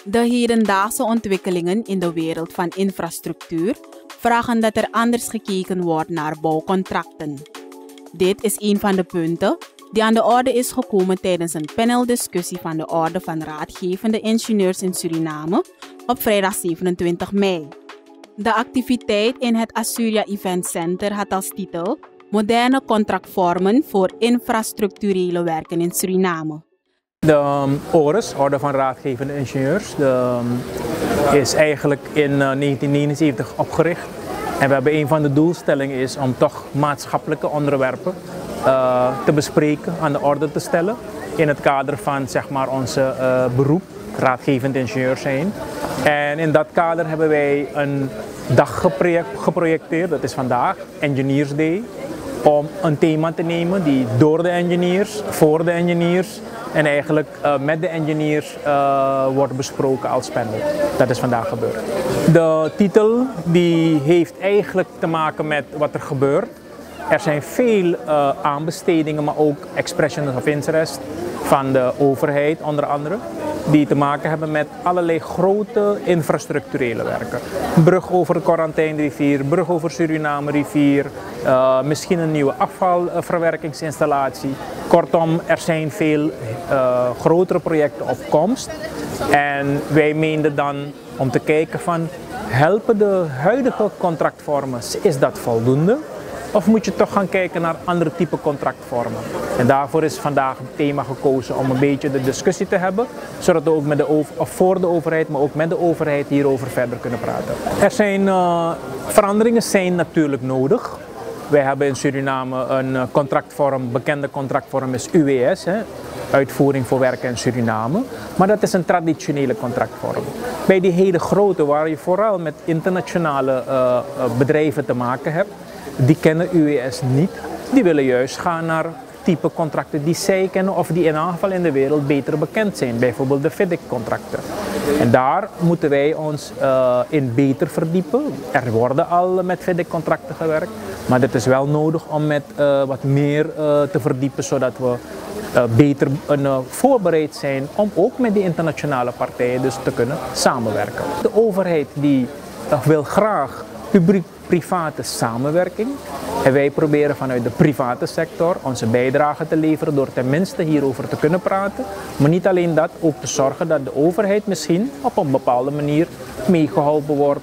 De hedendaagse ontwikkelingen in de wereld van infrastructuur vragen dat er anders gekeken wordt naar bouwcontracten. Dit is een van de punten die aan de orde is gekomen tijdens een paneldiscussie van de Orde van Raadgevende Ingenieurs in Suriname op vrijdag 27 mei. De activiteit in het Asuria Event Center had als titel Moderne contractvormen voor infrastructurele werken in Suriname. De ORIS, Orde van Raadgevende Ingenieurs, is eigenlijk in 1979 opgericht. En we hebben een van de doelstellingen is om toch maatschappelijke onderwerpen te bespreken, aan de orde te stellen. In het kader van zeg maar, onze beroep, raadgevend ingenieur zijn. En in dat kader hebben wij een dag geprojecteerd, dat is vandaag, Engineers Day. Om een thema te nemen die door de engineers, voor de engineers en eigenlijk met de engineers wordt besproken als panel. Dat is vandaag gebeurd. De titel die heeft eigenlijk te maken met wat er gebeurt. Er zijn veel aanbestedingen, maar ook expressions of interest van de overheid onder andere. Die te maken hebben met allerlei grote infrastructurele werken. Brug over de Korantijnrivier, brug over Suriname-rivier, misschien een nieuwe afvalverwerkingsinstallatie. Kortom, er zijn veel grotere projecten op komst. En wij meenden dan om te kijken van, helpen de huidige contractvormen, is dat voldoende? Of moet je toch gaan kijken naar andere type contractvormen? En daarvoor is vandaag het thema gekozen om een beetje de discussie te hebben, zodat we ook met voor de overheid, maar ook met de overheid hierover verder kunnen praten. Veranderingen zijn natuurlijk nodig. Wij hebben in Suriname een contractvorm, bekende contractvorm is UWS, uitvoering voor werken in Suriname. Maar dat is een traditionele contractvorm. Bij die hele grote, waar je vooral met internationale bedrijven te maken hebt, die kennen UWS niet. Die willen juist gaan naar type contracten die zij kennen of die in ieder geval in de wereld beter bekend zijn. Bijvoorbeeld de FIDIC-contracten. En daar moeten wij ons in beter verdiepen. Er worden al met FIDIC-contracten gewerkt. Maar dit is wel nodig om met wat meer te verdiepen, zodat we beter voorbereid zijn om ook met die internationale partijen dus te kunnen samenwerken. De overheid die wil graag publiek-private samenwerking. En wij proberen vanuit de private sector onze bijdrage te leveren door tenminste hierover te kunnen praten. Maar niet alleen dat, ook te zorgen dat de overheid misschien op een bepaalde manier meegeholpen wordt,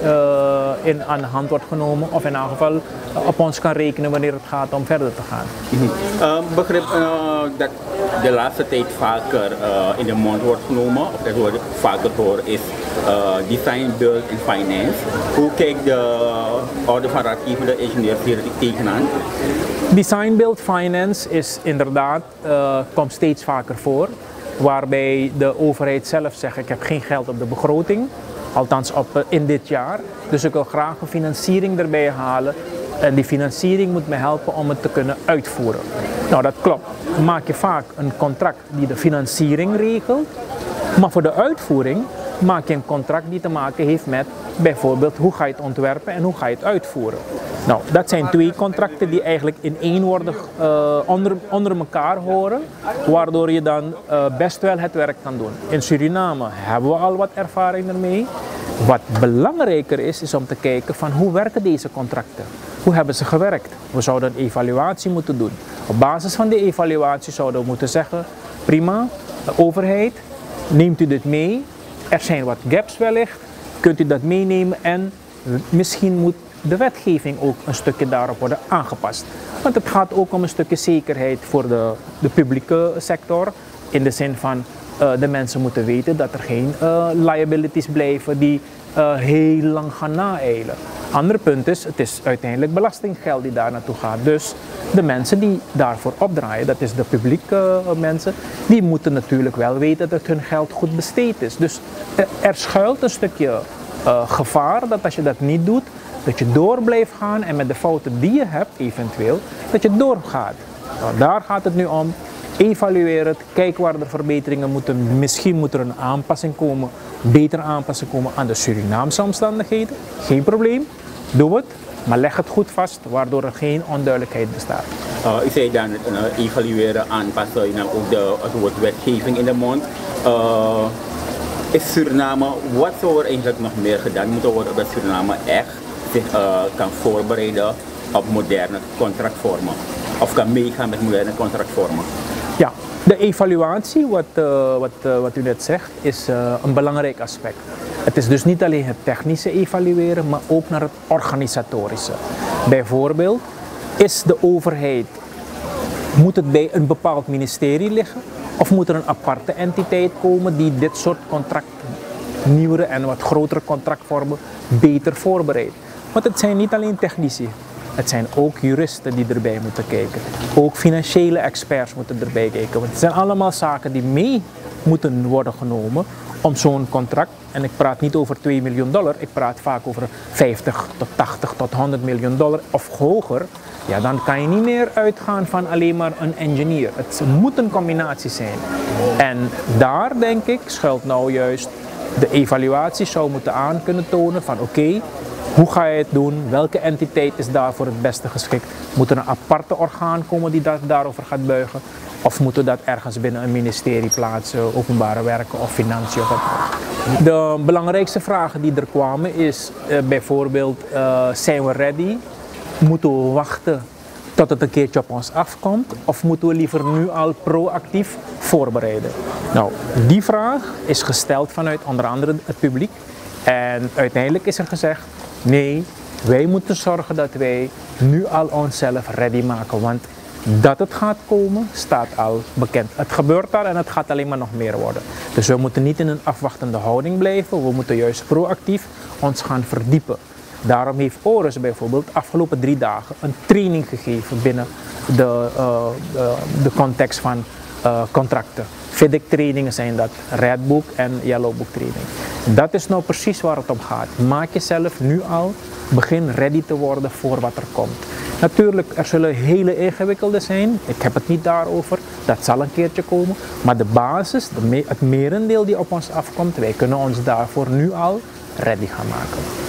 aan de hand wordt genomen of in elk geval op ons kan rekenen wanneer het gaat om verder te gaan. Begrip dat de laatste tijd vaker in de mond wordt genomen, of dat wordt vaker horen, is design, build en finance. Hoe kijkt de Orde van Raadgevende Ingenieurs hier tegenaan? Design, build, finance is inderdaad, komt steeds vaker voor. Waarbij de overheid zelf zegt, ik heb geen geld op de begroting. Althans in dit jaar. Dus ik wil graag een financiering erbij halen. En die financiering moet me helpen om het te kunnen uitvoeren. Nou, dat klopt. Dan maak je vaak een contract die de financiering regelt. Maar voor de uitvoering maak je een contract die te maken heeft met bijvoorbeeld hoe ga je het ontwerpen en hoe ga je het uitvoeren. Nou, dat zijn twee contracten die eigenlijk in één worden onder elkaar horen, waardoor je dan best wel het werk kan doen. In Suriname hebben we al wat ervaring ermee. Wat belangrijker is om te kijken van hoe werken deze contracten? Hoe hebben ze gewerkt? We zouden een evaluatie moeten doen. Op basis van die evaluatie zouden we moeten zeggen, prima, de overheid, neemt u dit mee? Er zijn wat gaps wellicht, kunt u dat meenemen en misschien moet de wetgeving ook een stukje daarop worden aangepast. Want het gaat ook om een stukje zekerheid voor de publieke sector. In de zin van de mensen moeten weten dat er geen liabilities blijven die heel lang gaan naeilen. Ander punt is, het is uiteindelijk belastinggeld die daar naartoe gaat. Dus de mensen die daarvoor opdraaien, dat is de publieke mensen, die moeten natuurlijk wel weten dat hun geld goed besteed is. Dus er schuilt een stukje gevaar dat als je dat niet doet, dat je door blijft gaan en met de fouten die je hebt eventueel, dat je doorgaat. Nou, daar gaat het nu om. Evalueer het, kijk waar er verbeteringen moeten. Misschien moet er een aanpassing komen, betere aanpassing komen aan de Surinaamse omstandigheden. Geen probleem, doe het, maar leg het goed vast, waardoor er geen onduidelijkheid bestaat. U zei dan evalueren, aanpassen, ook het woord wetgeving in de mond. is Suriname, wat zou er eigenlijk nog meer gedaan moeten worden dat Suriname echt zich kan voorbereiden op moderne contractvormen? Of kan meegaan met moderne contractvormen? Ja, de evaluatie, wat u net zegt, is een belangrijk aspect. Het is dus niet alleen het technische evalueren, maar ook naar het organisatorische. Bijvoorbeeld, is de overheid, moet het bij een bepaald ministerie liggen? Of moet er een aparte entiteit komen die dit soort nieuwere en wat grotere contractvormen beter voorbereidt? Want het zijn niet alleen technici, het zijn ook juristen die erbij moeten kijken. Ook financiële experts moeten erbij kijken. Want het zijn allemaal zaken die mee moeten worden genomen om zo'n contract, en ik praat niet over $2 miljoen, ik praat vaak over 50 tot 80 tot $100 miljoen of hoger. Ja, dan kan je niet meer uitgaan van alleen maar een engineer. Het moet een combinatie zijn. En daar denk ik schuilt nou juist de evaluatie zou moeten aan kunnen tonen van oké, hoe ga je het doen? Welke entiteit is daarvoor het beste geschikt? Moet er een aparte orgaan komen die daarover gaat buigen? Of moeten we dat ergens binnen een ministerie plaatsen, openbare werken of financiën? De belangrijkste vragen die er kwamen is bijvoorbeeld, zijn we ready? Moeten we wachten tot het een keertje op ons afkomt? Of moeten we liever nu al proactief voorbereiden? Nou, die vraag is gesteld vanuit onder andere het publiek. En uiteindelijk is er gezegd, nee, wij moeten zorgen dat wij nu al onszelf ready maken. Want dat het gaat komen, staat al bekend. Het gebeurt al en het gaat alleen maar nog meer worden. Dus we moeten niet in een afwachtende houding blijven. We moeten juist proactief ons gaan verdiepen. Daarom heeft ORES bijvoorbeeld afgelopen 3 dagen een training gegeven binnen de context van contracten. FIDIC trainingen zijn dat, Redbook en Yellowbook training. Dat is nou precies waar het om gaat. Maak jezelf nu al, begin ready te worden voor wat er komt. Natuurlijk, er zullen hele ingewikkelde zijn, ik heb het niet daarover, dat zal een keertje komen. Maar de basis, het merendeel die op ons afkomt, wij kunnen ons daarvoor nu al ready gaan maken.